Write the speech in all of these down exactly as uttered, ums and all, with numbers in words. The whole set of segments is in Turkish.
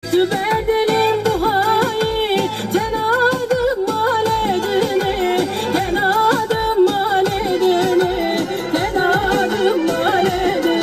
Süberdelim duhayı tenadım maledini, tenadım maledini, tenadım maledini.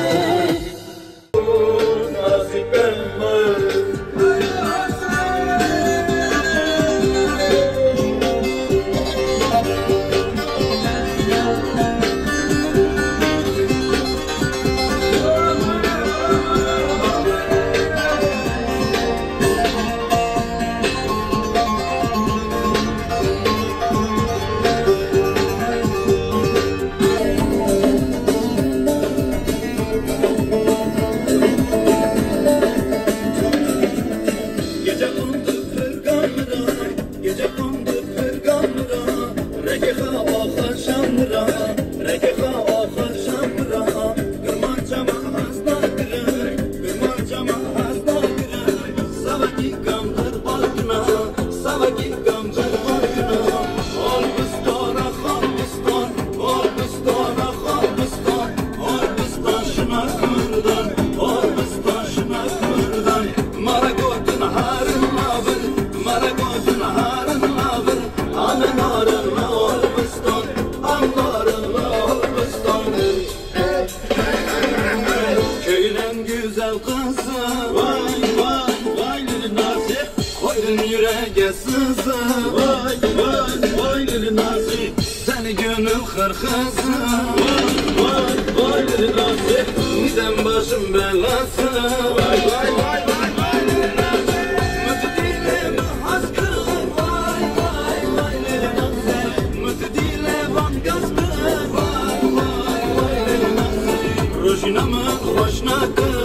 Güzel kızı, vay vay vay Lili Nazik, koydun yüreğe sızı, vay vay vay Lili Nazik, seni gönül kırkızı, vay vay vay Lili Nazik, neden başım belası, vay vay vay vay vay Lili Nazik, mütedile haskı, vay vay vay Lili Nazik, mütedile van gaskı, vay vay vay Lili Nazik, rojinamı hoşna kır.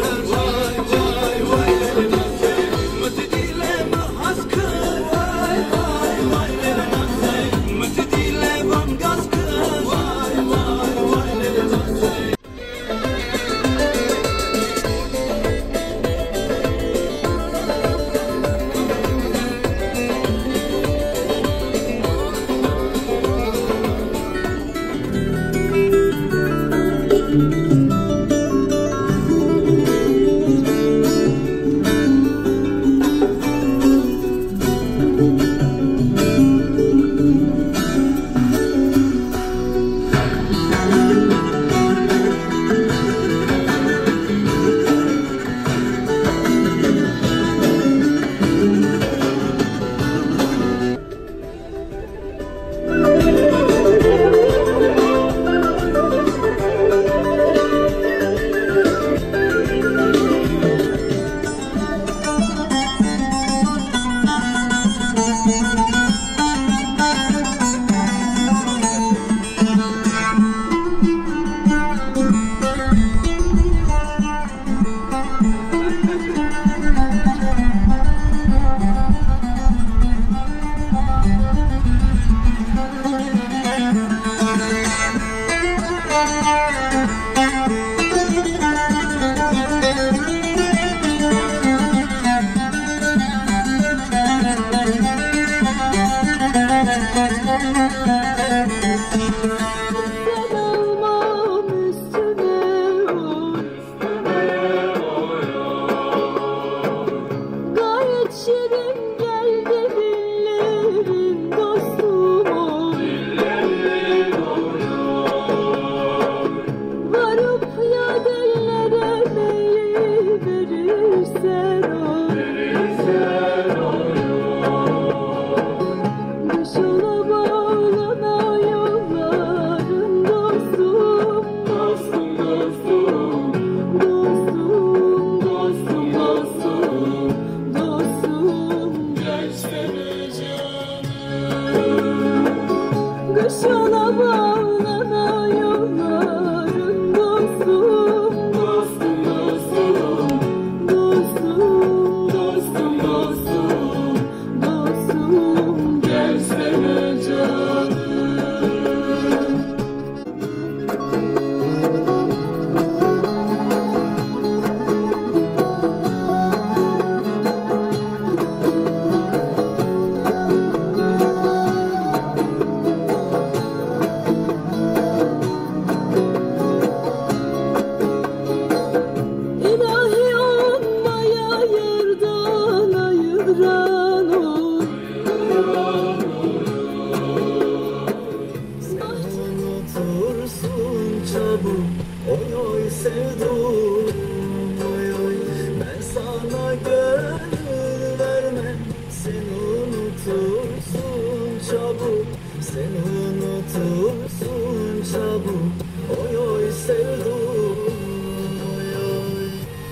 Boşuna gönül verme, sen unutursun çabuk, sen unutursun çabuk. Oy oy sevdum, oy oy.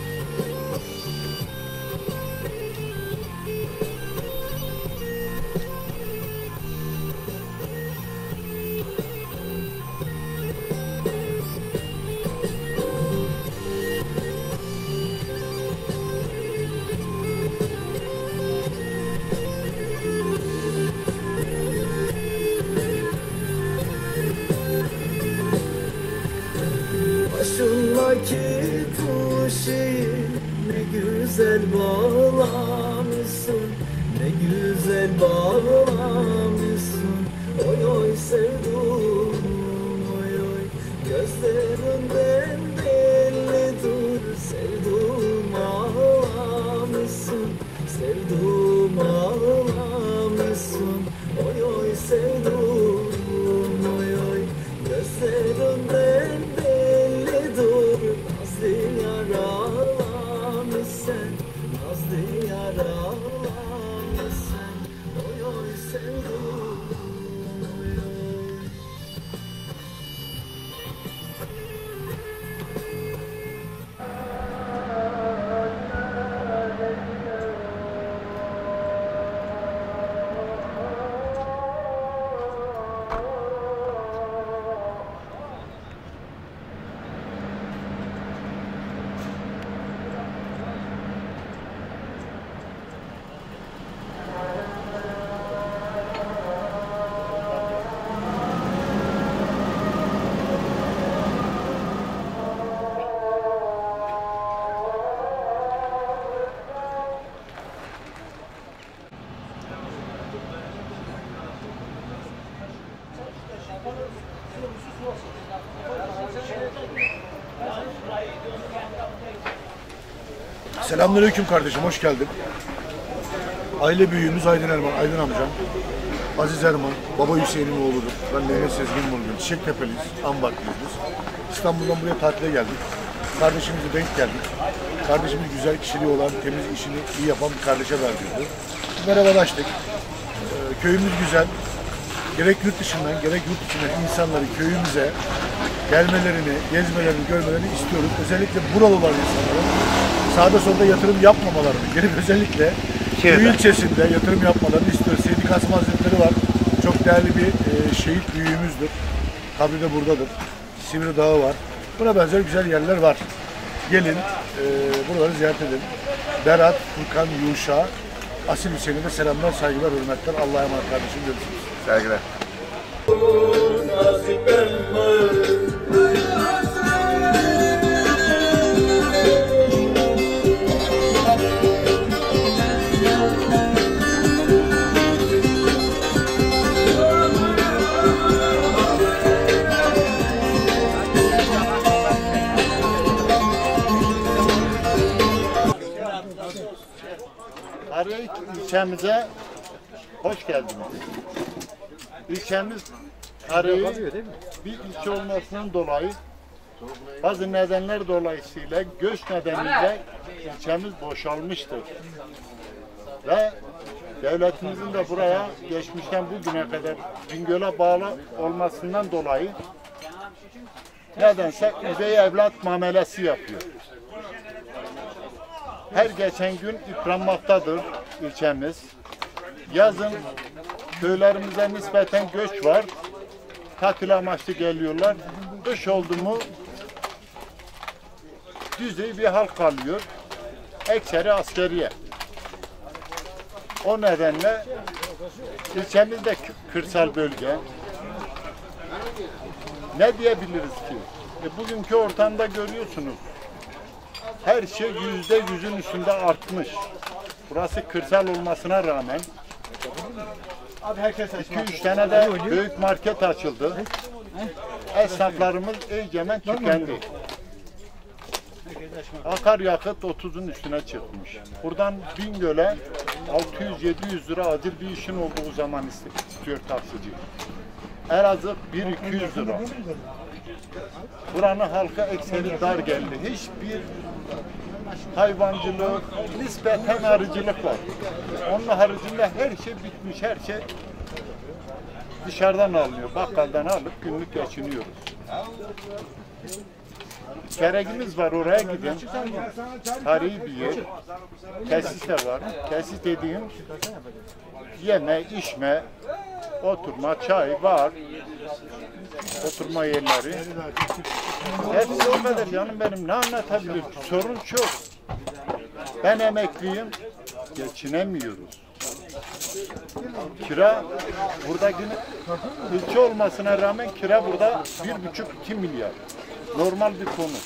Başındaki tuşeyi ne güzel bağlamışsın, ne güzel bağlamışsın. Oy oy sevdum, oy oy. Gözlerinden bellidir, sevdum ağlamışsın, sevdum ağlamışsın. Oy oy sevdum, oy oy. Gözlerinden Nazlı yar ağlamışsın, nazlı yar ağlamışsın. Oy oy sevdum, oy oy. Selamünaleyküm kardeşim, hoş geldin. Aile büyüğümüz Aydın Erman, Aydın amcam. Aziz Erman, baba Hüseyin'in oğludur. Ben Mehmet Sezgin Bulgun, Çiçektepe'liyiz, Ambaklıyız biz. İstanbul'dan buraya tatile geldik. Kardeşimize denk geldik. Kardeşimiz güzel kişiliği olan, temiz işini iyi yapan bir kardeşe verdiyordu. Merhabalaştık. Ee, köyümüz güzel. Gerek yurt dışından, gerek yurt içinden insanları köyümüze gelmelerini, gezmelerini, görmelerini istiyoruz. Özellikle buralı olan insanların sağda solda yatırım yapmamalarını, gelip özellikle köy ilçesinde yatırım yapmalarını istiyoruz. Seydi Kasım Hazretleri var. Çok değerli bir e, şehit büyüğümüzdür. Kabri de buradadır. Sivri Dağı var. Buna benzer güzel yerler var. Gelin, e, buraları ziyaret edin. Berat, Furkan, Yuşa, Asil Hüseyin'e de selamlar, saygılar, hürmetler. Allah'a emanet kardeşim. Görüşürüz. Saygılar. Arayık ilçemize hoş geldiniz. İlçemiz Arayık bir ilçe olmasından dolayı bazı nedenler dolayısıyla göç nedeniyle ilçemiz boşalmıştır. Ve devletimizin de buraya geçmişten bugüne kadar Bingöl'e bağlı olmasından dolayı nedense üvey evlat muamelesi yapıyor. Her geçen gün yıpranmaktadır ilçemiz. Yazın köylerimize nispeten göç var. Tatil amaçlı geliyorlar. Kış oldu mu düzey bir halk kalıyor. Ekseri askeriye. O nedenle ilçemiz de kırsal bölge. Ne diyebiliriz ki? E, bugünkü ortamda görüyorsunuz. Her şey yüzde yüzün üstünde artmış. Burası kırsal olmasına rağmen iki üç tane de büyük market açıldı. Esnaflarımız iyicemen tükendi. Akaryakıt otuzun üstüne çıkmış. Buradan Bingöl'e altı yüz yedi yüz lira acil bir işin olduğu zaman istiyor taksici. Elazığ bin iki yüz lira. Buranın halka ekseri dar geldi. Hiçbir hayvancılık, nispeten arıcılık var. Onun haricinde her şey bitmiş, her şey dışarıdan alınıyor. Bakkaldan alıp günlük geçiniyoruz. Keregimiz var, oraya gidin. Tarihi bir yer. Tesis de var. Tesis dediğim yeme, içme, oturma, çay var. Oturma yerleri. Hepsi o kadar canım benim. Ne anlatabilir? Sorun çok. Ben emekliyim. Geçinemiyoruz. Kira burada yine ilçe olmasına rağmen kira burada bir buçuk iki milyar. Normal bir konu.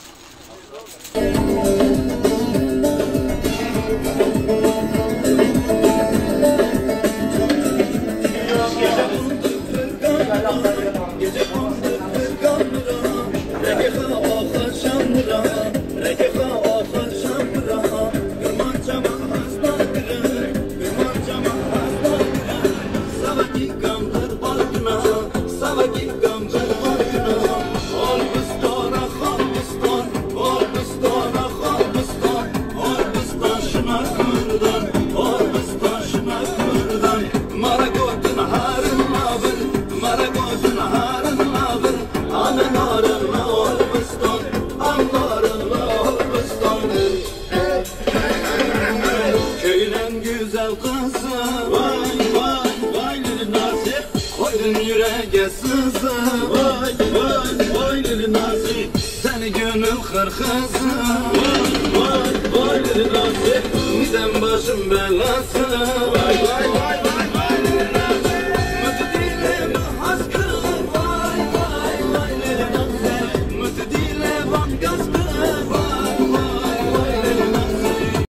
Vay vay vay lili nazi, seni gönül kırkızı. Vay vay vay lili nazi, midem başım belası. Vay vay vay vay.